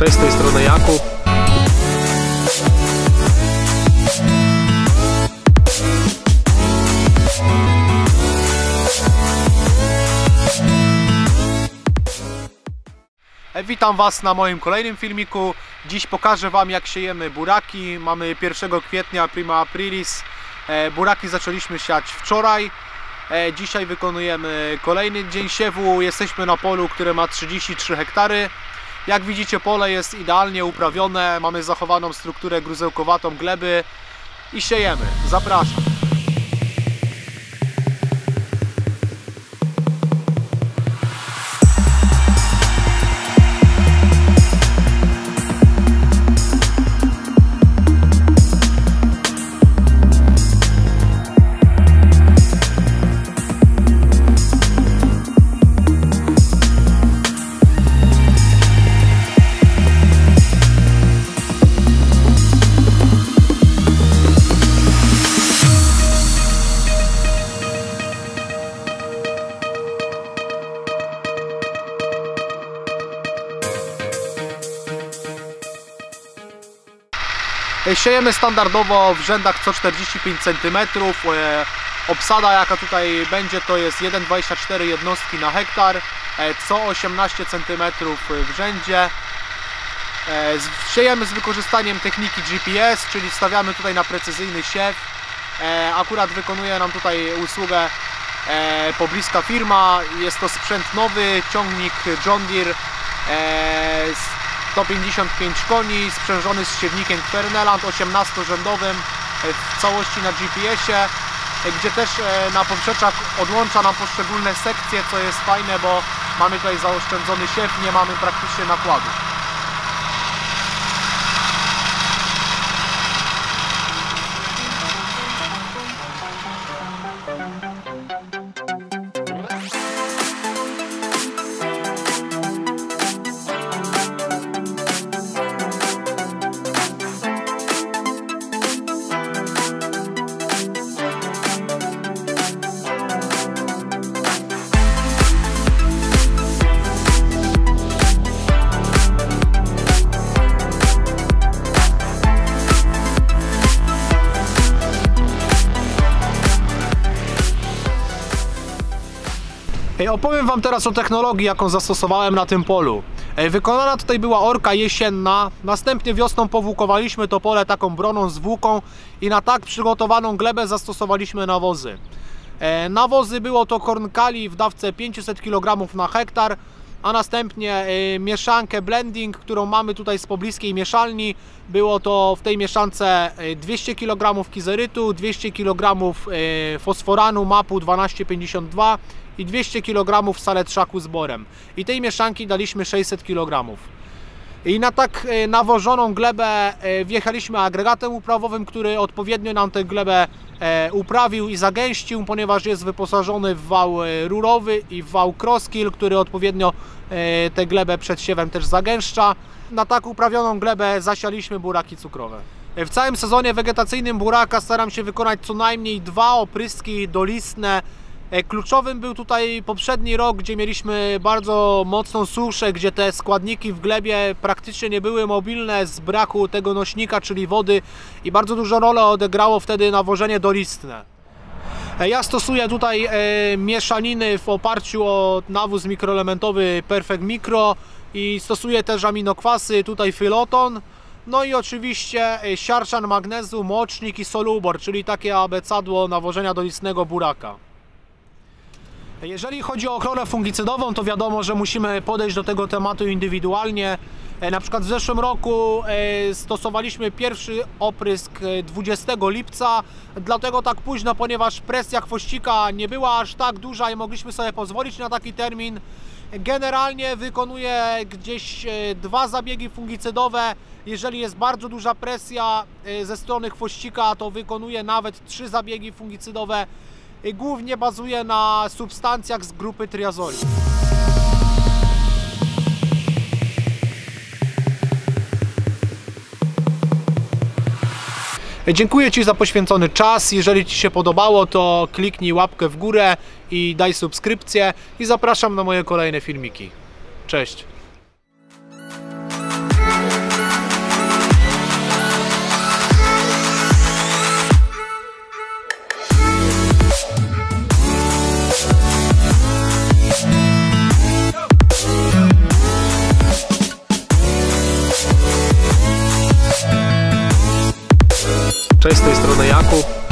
Cześć, z tej strony Jakub. Witam Was na moim kolejnym filmiku. Dziś pokażę Wam, jak siejemy buraki. Mamy 1 kwietnia, prima aprilis. Buraki zaczęliśmy siać wczoraj. Dzisiaj wykonujemy kolejny dzień siewu. Jesteśmy na polu, które ma 33 hektary. Jak widzicie, pole jest idealnie uprawione. Mamy zachowaną strukturę gruzełkowatą gleby i siejemy. Zapraszam. Siejemy standardowo w rzędach co 45 cm. Obsada, jaka tutaj będzie, to jest 1,24 jednostki na hektar, co 18 cm w rzędzie. Siejemy z wykorzystaniem techniki GPS, czyli stawiamy tutaj na precyzyjny siew. Akurat wykonuje nam tutaj usługę pobliska firma. Jest to sprzęt nowy, ciągnik John Deere 155 koni, sprzężony z siewnikiem Kverneland 18-rzędowym w całości na GPS-ie, gdzie też na poprzeczach odłącza nam poszczególne sekcje, co jest fajne, bo mamy tutaj zaoszczędzony siew, nie mamy praktycznie nakładu. Opowiem Wam teraz o technologii, jaką zastosowałem na tym polu. Wykonana tutaj była orka jesienna, następnie wiosną powłókowaliśmy to pole taką broną z włóką i na tak przygotowaną glebę zastosowaliśmy nawozy. Nawozy było to Corn Kali w dawce 500 kg na hektar, a następnie mieszankę blending, którą mamy tutaj z pobliskiej mieszalni. Było to w tej mieszance 200 kg kizerytu, 200 kg fosforanu MAP-u 1252 i 200 kg saletrzaku z borem. I tej mieszanki daliśmy 600 kg. I na tak nawożoną glebę wjechaliśmy agregatem uprawowym, który odpowiednio nam tę glebę uprawił i zagęścił, ponieważ jest wyposażony w wał rurowy i w wał crosskill, który odpowiednio tę glebę przed siewem też zagęszcza. Na tak uprawioną glebę zasialiśmy buraki cukrowe. W całym sezonie wegetacyjnym buraka staram się wykonać co najmniej 2 opryski dolistne. Kluczowym był tutaj poprzedni rok, gdzie mieliśmy bardzo mocną suszę, gdzie te składniki w glebie praktycznie nie były mobilne z braku tego nośnika, czyli wody, i bardzo dużą rolę odegrało wtedy nawożenie dolistne. Ja stosuję tutaj mieszaniny w oparciu o nawóz mikroelementowy Perfect Micro i stosuję też aminokwasy, tutaj Filoton, no i oczywiście siarczan magnezu, mocznik i solubor, czyli takie abecadło nawożenia dolistnego buraka. Jeżeli chodzi o ochronę fungicydową, to wiadomo, że musimy podejść do tego tematu indywidualnie. Na przykład w zeszłym roku stosowaliśmy pierwszy oprysk 20 lipca, dlatego tak późno, ponieważ presja chwościka nie była aż tak duża i mogliśmy sobie pozwolić na taki termin. Generalnie wykonuję gdzieś 2 zabiegi fungicydowe. Jeżeli jest bardzo duża presja ze strony chwościka, to wykonuję nawet 3 zabiegi fungicydowe. Głównie bazuje na substancjach z grupy triazoli. Dziękuję Ci za poświęcony czas. Jeżeli Ci się podobało, to kliknij łapkę w górę i daj subskrypcję i zapraszam na moje kolejne filmiki. Cześć! Cześć, z tej strony Jakub.